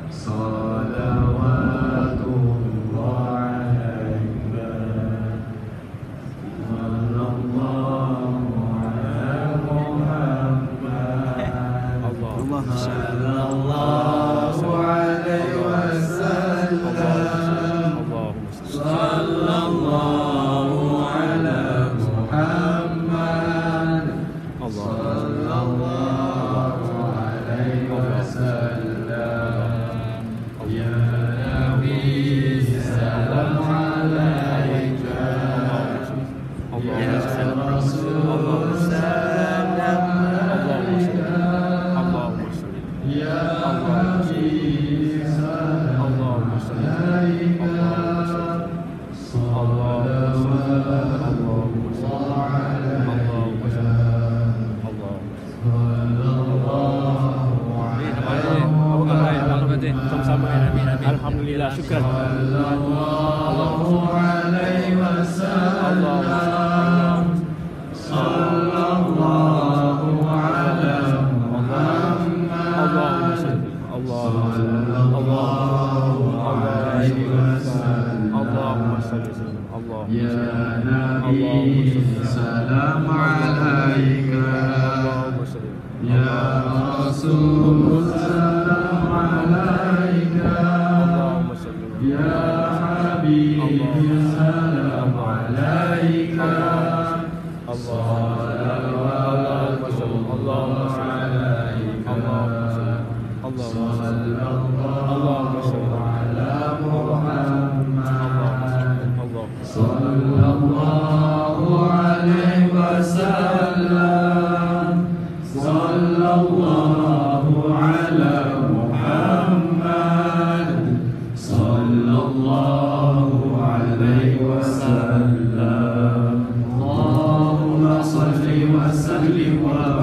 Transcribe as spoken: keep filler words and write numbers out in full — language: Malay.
صلوات الله عليك صلى الله على محمد اللهم صلى الله عليه وسلم صلى الله على محمد صلى الله عليه وسلم يا نبي سلام عليك يا رسول سلام عليك يا حبيب سلام عليك صلوات الله عليك Alhamdulillah, syukur. Sallallahu alaihi wasallam. Sallallahu ala Muhammad. Sallallahu alaihi wasallam. Ya Nabi salam alaika. Ya Rasul salam alaika. Ya Habib salam alaika. Salawatullah alaika. Sallallahu ala Muhammad. Sallallahu alaihi wasallam. Sallallahu ala Muhammad. Sallallahu alaihi wasallam. Allahumma salli wa sallim wa